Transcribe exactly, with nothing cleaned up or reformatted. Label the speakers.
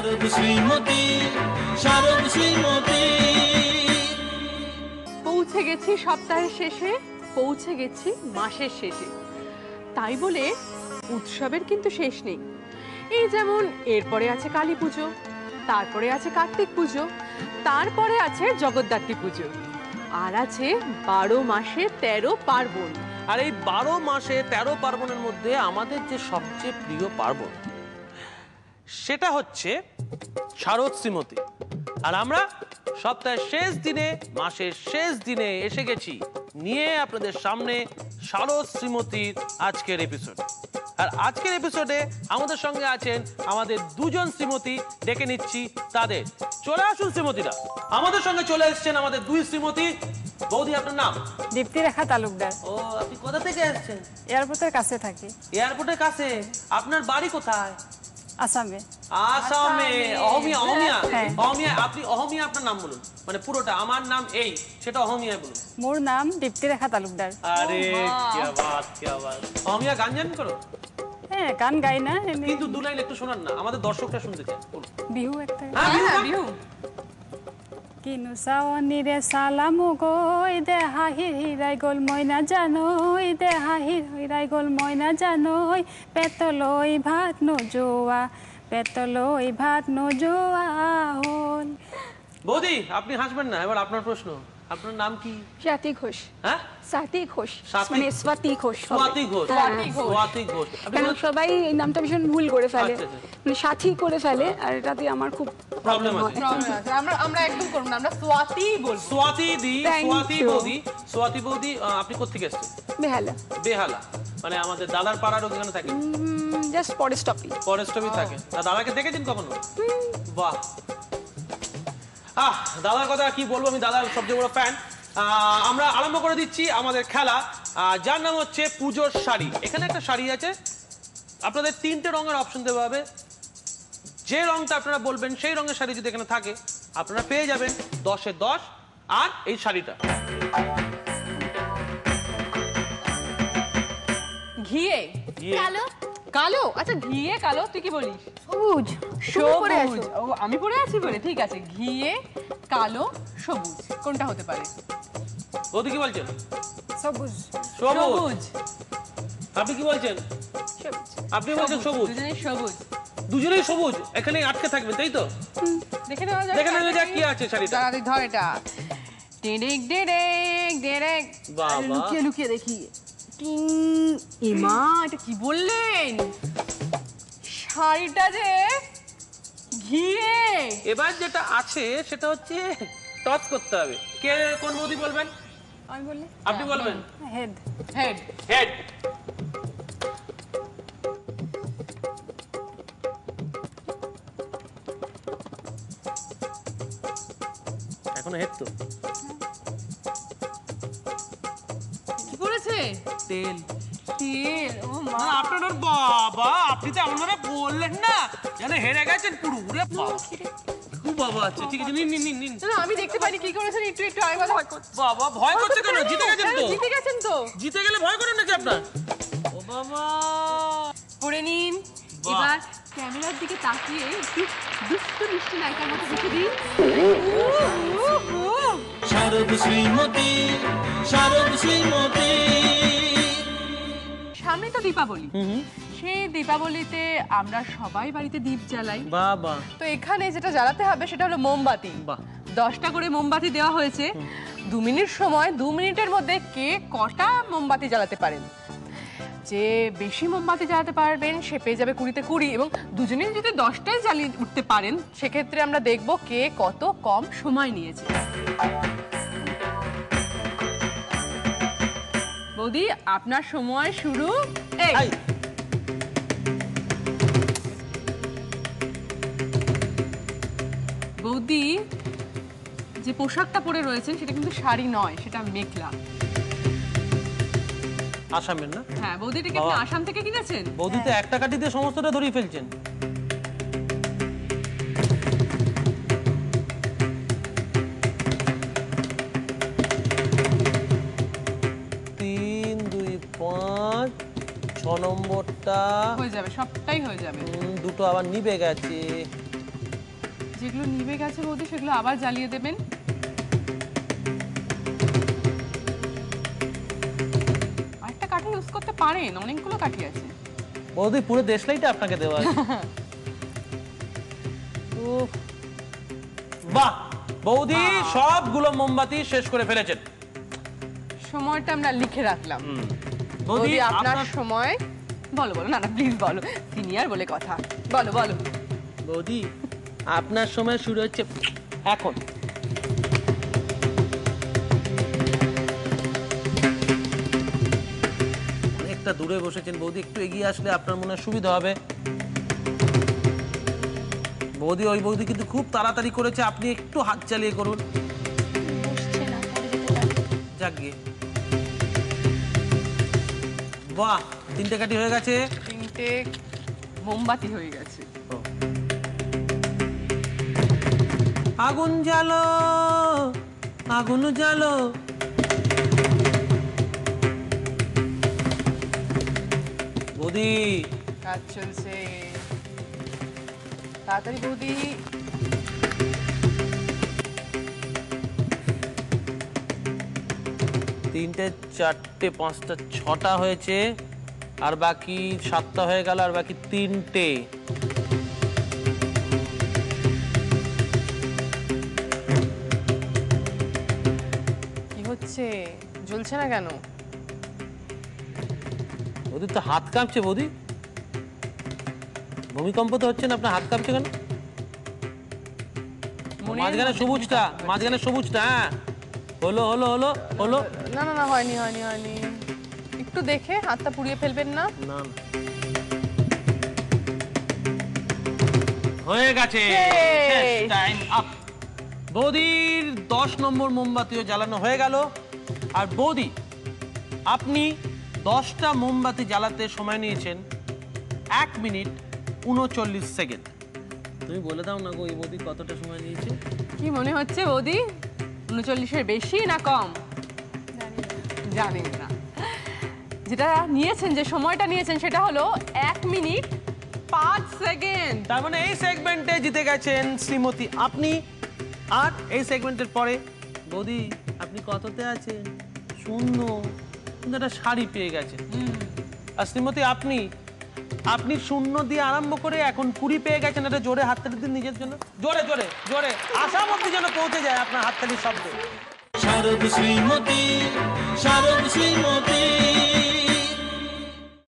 Speaker 1: শারদ শ্রীমতী, শারদ শ্রীমতী।
Speaker 2: পৌঁছে গেছি সপ্তাহের শেষে, পৌঁছে গেছি মাসের শেষে, তাই বলে উৎসবের কিন্তু শেষ নেই। এই যেমন এরপরে আছে কালী পুজো, তারপরে আছে কার্তিক পুজো, তারপরে আছে জগদ্ধাত্রী পুজো, আর আছে বারো মাসে তেরো পার্বণ।
Speaker 3: আর এই বারো মাসে তেরো পার্বণের মধ্যে আমাদের যে সবচেয়ে প্রিয় পার্বণ সেটা হচ্ছে শারদ শ্রীমতী। আর আমরা সপ্তাহের শেষ দিনে, মাসের শেষ দিনে এসে গেছি নিয়ে আপনাদের সামনে শারদ শ্রীমতীর আজকের এপিসোড। আর আজকের এপিসোডে আমাদের সঙ্গে আছেন আমাদের দুজন শ্রীমতী, ডেকে নিচ্ছি তাদের। চলে আসুন শ্রীমতীরা, আমাদের সঙ্গে চলে এসেছেন আমাদের দুই শ্রীমতী। বৌদি, আপনার নাম?
Speaker 4: দীপ্তি রেখা তালুকদার।
Speaker 3: ও, আপনি কোথা থেকে এসেছেন?
Speaker 4: এয়ারপোর্টের কাছে থাকি।
Speaker 3: এয়ারপোর্টের কাছে? আপনার বাড়ি কোথায়?
Speaker 4: আসামে।
Speaker 3: আসামে? অহমিয়া? অহমিয়া?
Speaker 4: হ্যাঁ।
Speaker 3: অহমিয়া? আপনি অহমিয়া আপনার নাম বলুন, মানে পুরোটা। আমার নাম এই, সেটা অহমিয়া বলুন।
Speaker 4: মোর নাম দীপ্তি রেখা তালুকদার।
Speaker 3: আরে কি বাত, কি বাত। অহমিয়া গান জানেন করো?
Speaker 4: হ্যাঁ, গান গাই না,
Speaker 3: কিন্তু দু লাইন একটু শোনান না, আমাদের দর্শকরা শুনতে চায়।
Speaker 4: বিহু একটা।
Speaker 3: হ্যাঁ,
Speaker 2: বিহু।
Speaker 4: কিনু সাওনি রে সালামু গই দে হাহির হিরাই গোল ময়না জানই, দে হাহির হিরাই গোল ময়না জানই, পেতলই ভাত নজোয়া, পেতলই ভাত নজোয়া হল।
Speaker 3: বৌদি, আপনি হাসবেন না। এবার আপনার প্রশ্ন। আপনার নাম কি?
Speaker 5: স্বাতী ঘোষ।
Speaker 3: হ্যাঁ,
Speaker 5: স্বাতী ঘোষ,
Speaker 3: স্বাতী-
Speaker 5: মানে স্বাতী ঘোষ।
Speaker 3: স্বাতী ঘোষ।
Speaker 5: স্বাতী ঘোষ।
Speaker 3: স্বাতী ঘোষ। আপনি
Speaker 5: কারণ
Speaker 3: বলুন-
Speaker 5: সবাই এই নামটা ভীষণ ভুল করে ফেলে,
Speaker 3: আচ্ছা, আচ্ছা।
Speaker 5: মানে সাথী করে ফেলে, আর এটাতে আমার খুব
Speaker 3: প্রবলেম আছে।
Speaker 2: আমরা আমরা একদম করব না, আমরা সোয়াতি বলবো।
Speaker 3: স্বাতী দি,
Speaker 5: Thank
Speaker 3: স্বাতী
Speaker 5: you.
Speaker 3: বৌদি। স্বাতী বৌদি, আহ, আপনি কোত্থেকে এসেছেন?
Speaker 5: বেহালা,
Speaker 3: বেহালা, মানে আমাদের দাদার পাড়ার ওখানে থাকে।
Speaker 5: জাস্ট পরে স্টপি।
Speaker 3: ফরেস্টবি থাকে। তা দাদাকে দেখেছেন কখনো? বাহ, আহ দাদার কথা কি বলবো, আমি দাদার সবচেয়ে বড় ফ্যান। আমরা আরম্ভ করে দিচ্ছি আমাদের খেলা, আহ, যার নাম হচ্ছে পুজোর শাড়ি। এখানে একটা শাড়ি আছে, আপনাদের তিনটে রঙের অপশন দেওয়া হবে। যে রংটা আপনারা বলবেন সেই রঙের শাড়ি যদি এখানে থাকে, আপনারা পেয়ে যাবেন দশে দশ। আর এই শাড়িটা
Speaker 2: ঘিয়ে
Speaker 3: ইয়ে,
Speaker 5: কালো,
Speaker 2: কালো। আচ্ছা, ঘিয়ে কালো, তুই কি বলিস?
Speaker 5: সবুজ। তুমি পরে আছো।
Speaker 2: সবুজ। ও, আমি পরে আছি বলে, ঠিক আছে। ঘিয়ে কালো সবুজ, কোনটা হতে পারে?
Speaker 3: বৌদি কি বলছেন?
Speaker 4: সবুজ।
Speaker 3: সবুজ। আপনি কি বলছেন?
Speaker 5: সবুজ।
Speaker 3: আপনি বলছেন সবুজ।
Speaker 2: দুজনেই সবুজ।
Speaker 3: দুজনেই সবুজ। এখানে আটকে থাকবেন, তাই তো?
Speaker 2: দেখে নেওয়া যাক।
Speaker 3: দেখে নেওয়া যাক কি আছে শাড়িটা।
Speaker 2: দাঁড়া, তুই ধর এটা। Derek Derek Derek.
Speaker 3: বাবা।
Speaker 2: আরে, লুকিয়ে লুকিয়ে দেখি। টিং। এমা, এটা কি বললেন? শাড়িটা যে ঘিয়ে।
Speaker 3: এবার যেটা আছে সেটা হচ্ছে টচ করতে হবে। কে কোন বৌদি বলবেন?
Speaker 4: আমি বলি
Speaker 3: আপনি বলবেন।
Speaker 4: হেড।
Speaker 2: হেড।
Speaker 3: হেড। এখনো হেড তো?
Speaker 2: কি করেছে?
Speaker 3: তেল।
Speaker 2: তেল। ও মা।
Speaker 3: না, আপনার বাবা, আপনি তো আপনারা বললেন না জানে হেরে গেছেন পুরো। উরে বাবা, খুব বাবা আছে। ঠিক আছে, নিন নিন নিন নিন।
Speaker 2: না, না, আমি দেখতে পাইনি কি করেছেন, একটু একটু আরেকবার ভয় করছে।
Speaker 3: বাবা, ভয় করছে কেন? জিতে গেছেন তো।
Speaker 2: জিতে গেছেন তো।
Speaker 3: জিতে গেলে ভয় করেন নাকি আপনার? ও বাবা,
Speaker 2: পরে নিন।
Speaker 3: বাহ।
Speaker 2: এবার ক্যামেরার দিকে তাকিয়ে একটু দুষ্টু মিষ্টি নায়িকার মতো দেখে দিন।
Speaker 1: শারদ শ্রীমতী, শারদ শ্রীমতী।
Speaker 2: সামনে তো দীপাবলি। সেই দীপাবলিতে আমরা সবাই বাড়িতে দীপ জ্বালাই।
Speaker 3: বাবা।
Speaker 2: তো এখানে যেটা জ্বালাতে হবে সেটা হলো মোমবাতি।
Speaker 3: বাহ।
Speaker 2: দশটা করে মোমবাতি দেওয়া হয়েছে। দু মিনিট সময়, দু মিনিটের মধ্যে কে কটা মোমবাতি জ্বালাতে পারেন। যে বেশি মোমবাতি জ্বালাতে পারবেন সে পেয়ে যাবে কুড়িতে কুড়ি, এবং দুজনেই যদি দশটাই জ্বালিয়ে উঠতে পারেন সেক্ষেত্রে আমরা দেখব কে কত কম সময় নিয়েছে। বৌদি, আপনার সময় শুরু। এই
Speaker 3: এই,
Speaker 2: বৌদি, যে পোশাকটা পরে রয়েছেন সেটা কিন্তু শাড়ি নয়, সেটা মেখলা।
Speaker 3: আসামের না?
Speaker 2: হ্যাঁ, বৌদি, এটা কি আপনি
Speaker 3: বাবা।
Speaker 2: আসাম থেকে কিনেছেন?
Speaker 3: বৌদি তো একটা কাটি দিয়ে সমস্তটা ধরিয়ে ফেলছেন। তিন দুই পাঁচ, ছ নম্বরটা
Speaker 2: হয়ে যাবে, সবটাই হয়ে যাবে।
Speaker 3: উম, দুটো আবার নিবে গেছে।
Speaker 2: যেগুলো নিভে গেছে বৌদি সেগুলো আবার জ্বালিয়ে দেবেন। আরেকটা কাঠি ইউজ করতে পারেন, অনেকগুলো কাঠি আছে।
Speaker 3: বৌদি পুরো দেশলাইটা আপনাকে দেওয়া আছে। উফ, বাহ বৌদি সবগুলো মোমবাতি শেষ করে ফেলেছেন।
Speaker 2: সময়টা আমরা লিখে রাখলাম।
Speaker 3: বৌদি
Speaker 2: বৌদি আপনার
Speaker 3: আপনার
Speaker 2: সময়। বলো বলো, না না প্লিজ বলো, সিনিয়র বলে কথা, বলো বলো।
Speaker 3: বৌদি আপনার সময় শুরু হচ্ছে এখন। অনেকটা দূরে বসেছেন বৌদি, একটু এগিয়ে আসলে আপনার মনে হয় সুবিধা হবে। বৌদি ওই বৌদি কিন্তু খুব তাড়াতাড়ি করেছে, আপনি একটু হাত চালিয়ে করুন।
Speaker 4: বসছে না, পরে যেতে পারে।
Speaker 3: যাক গিয়ে, বাহ তিনটে কাঠি হয়ে গেছে।
Speaker 2: তিনটে মোমবাতি হয়ে গেছে।
Speaker 3: আগুন জ্বালো, আগুন জ্বালো। বৌদি
Speaker 2: কাজ চলছে, তাড়াতাড়ি বৌদি।
Speaker 3: তিনটে চারটে পাঁচটা ছটা হয়েছে, আর বাকি সাতটা হয়ে গেল, আর বাকি তিনটে।
Speaker 2: কি হচ্ছে, জ্বলছে না কেন?
Speaker 3: বৌদি তো হাত কাঁপছে। বৌদি ভূমিকম্প তো হচ্ছে না, আপনার হাত কাঁপছে কেন?
Speaker 2: মনের
Speaker 3: মাঝখানে
Speaker 2: মধ্যে
Speaker 3: সবুজটা,
Speaker 2: ভূমিকম্প হচ্ছে।
Speaker 3: মাঝখানে সবুজটা। হ্যাঁ হলো হলো হলো হলো।
Speaker 2: না না না, হয়নি হয়নি হয়নি, একটু দেখে হাতটা পুড়িয়ে ফেলবেন না।
Speaker 3: না না, হয়ে গেছে।
Speaker 2: Yay!
Speaker 3: Time up. বৌদির দশ নম্বর মোমবাতিও জ্বালানো হয়ে গেল। আর বৌদি আপনি দশটা মোমবাতি জ্বালাতে সময় নিয়েছেন এক মিনিট উনচল্লিশ সেকেন্ড। তুমি বলে দাও না গো, এই বৌদি কতটা সময় নিয়েছে?
Speaker 2: কি মনে হচ্ছে বৌদি, উনচল্লিশের বেশি না কম? জানেন না। যেটা নিয়েছেন, যে সময়টা নিয়েছেন সেটা হলো এক মিনিট পাঁচ সেকেন্ড।
Speaker 3: তার মানে এই সেগমেন্টে জিতে গেছেন শ্রীমতী আপনি। আর এই সেগমেন্টের পরে বৌদি আপনি কততে আছেন? শূন্য। কিন্তু একটা শাড়ি পেয়ে গেছেন। আর শ্রীমতী আপনি আপনি শূন্য দিয়ে আরম্ভ করে এখন কুড়ি পেয়ে গেছেন। এটা জোরে হাততালি দিন নিজের জন্য, জোরে জোরে জোরে, আশা অবধি যেন পৌঁছে যায় আপনার হাততালির শব্দ।
Speaker 1: শারদ শ্রীমতী, শারদ শ্রীমতী।